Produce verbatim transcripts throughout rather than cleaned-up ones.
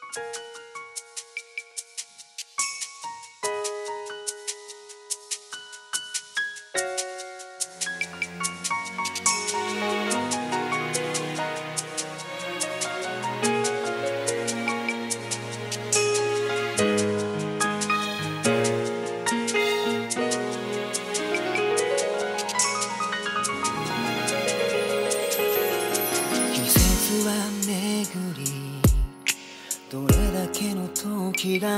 どれだけの時が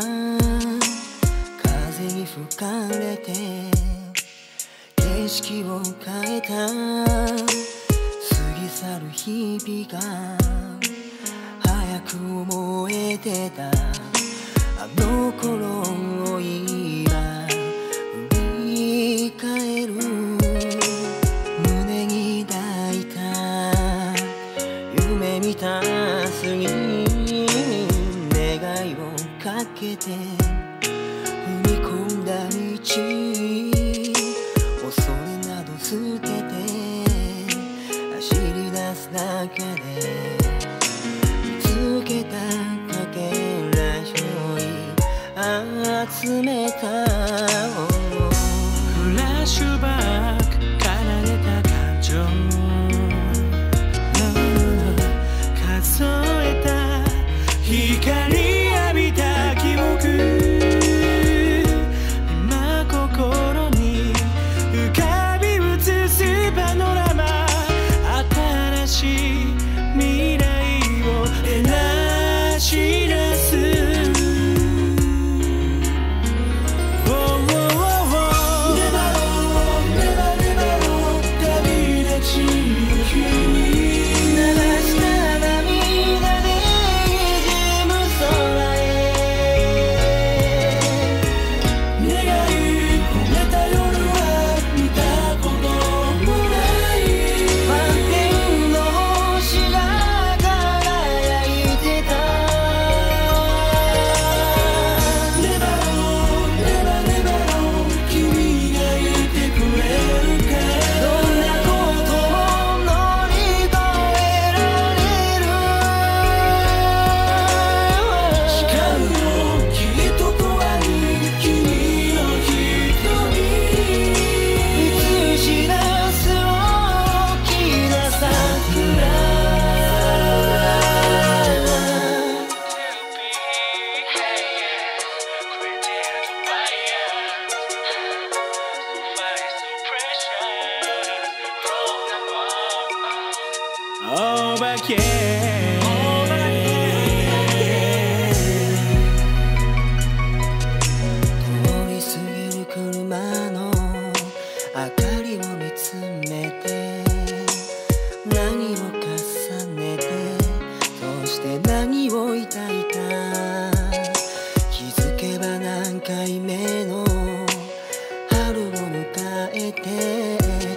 風に吹かれて景色を変えた、過ぎ去る日々が早く思えてた、あの頃を今振り返る。胸に抱いた夢見た次願いをかけて踏み込んだ道、恐れなど捨てて走り出す中で見つけたかけらより集めたフラッシュバック奏でた感情、数えた光浴びた記憶、今心に浮かび映すパノラマ、新しい未来を照らし出す。Over again. 通り過ぎる車の明かりを見つめて何を重ねてそして何を抱いた、気づけば何回目の春を迎えて